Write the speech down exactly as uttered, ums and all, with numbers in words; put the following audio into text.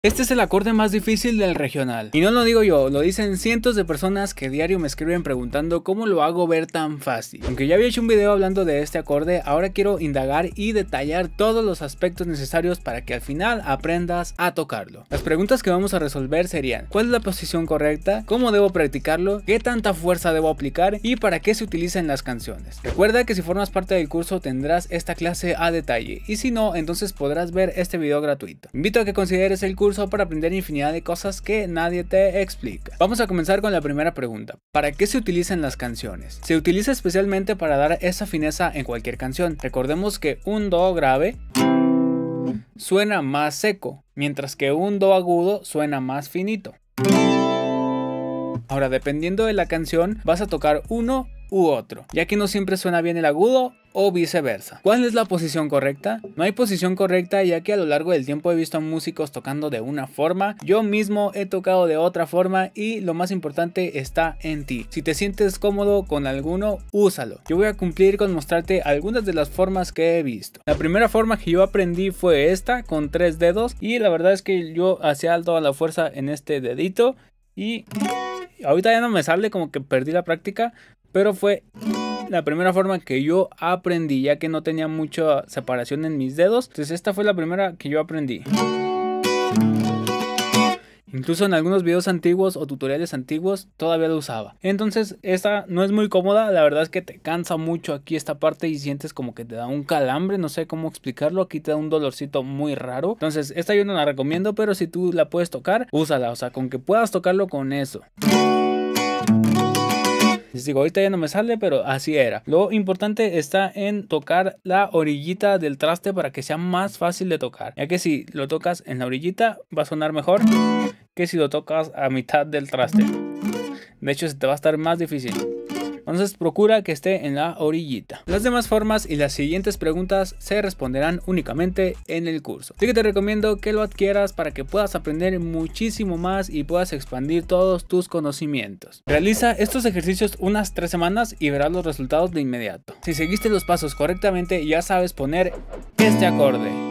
Este es el acorde más difícil del regional. Y no lo digo yo, lo dicen cientos de personas que diario me escriben preguntando cómo lo hago ver tan fácil. Aunque ya había hecho un video hablando de este acorde, ahora quiero indagar y detallar todos los aspectos necesarios para que al final aprendas a tocarlo. Las preguntas que vamos a resolver serían: ¿cuál es la posición correcta? ¿Cómo debo practicarlo? ¿Qué tanta fuerza debo aplicar? ¿Y para qué se utiliza en las canciones? Recuerda que si formas parte del curso tendrás esta clase a detalle, y si no, entonces podrás ver este video gratuito. Invito a que consideres el curso para aprender infinidad de cosas que nadie te explica. Vamos a comenzar con la primera pregunta: ¿para qué se utilizan las canciones? Se utiliza especialmente para dar esa fineza en cualquier canción. Recordemos que un do grave suena más seco, mientras que un do agudo suena más finito. Ahora, dependiendo de la canción, vas a tocar uno u otro, ya que no siempre suena bien el agudo o viceversa. ¿Cuál es la posición correcta? No hay posición correcta, ya que a lo largo del tiempo he visto a músicos tocando de una forma, yo mismo he tocado de otra forma, y lo más importante está en ti. Si te sientes cómodo con alguno, úsalo. Yo voy a cumplir con mostrarte algunas de las formas que he visto. La primera forma que yo aprendí fue esta, con tres dedos, y la verdad es que yo hacía toda la fuerza en este dedito, y ahorita ya no me sale, como que perdí la práctica, pero fue la primera forma que yo aprendí, ya que no tenía mucha separación en mis dedos. Entonces esta fue la primera que yo aprendí. Incluso en algunos videos antiguos o tutoriales antiguos todavía lo usaba. Entonces esta no es muy cómoda, la verdad es que te cansa mucho aquí esta parte y sientes como que te da un calambre, no sé cómo explicarlo, aquí te da un dolorcito muy raro. Entonces esta yo no la recomiendo, pero si tú la puedes tocar, úsala, o sea, con que puedas tocarlo con eso. Les digo, ahorita ya no me sale, pero así era. Lo importante está en tocar la orillita del traste para que sea más fácil de tocar, ya que si lo tocas en la orillita va a sonar mejor que si lo tocas a mitad del traste. De hecho, se te va a estar más difícil. Entonces procura que esté en la orillita. Las demás formas y las siguientes preguntas se responderán únicamente en el curso. Así que te recomiendo que lo adquieras para que puedas aprender muchísimo más y puedas expandir todos tus conocimientos. Realiza estos ejercicios unas tres semanas y verás los resultados de inmediato. Si seguiste los pasos correctamente, ya sabes poner este acorde.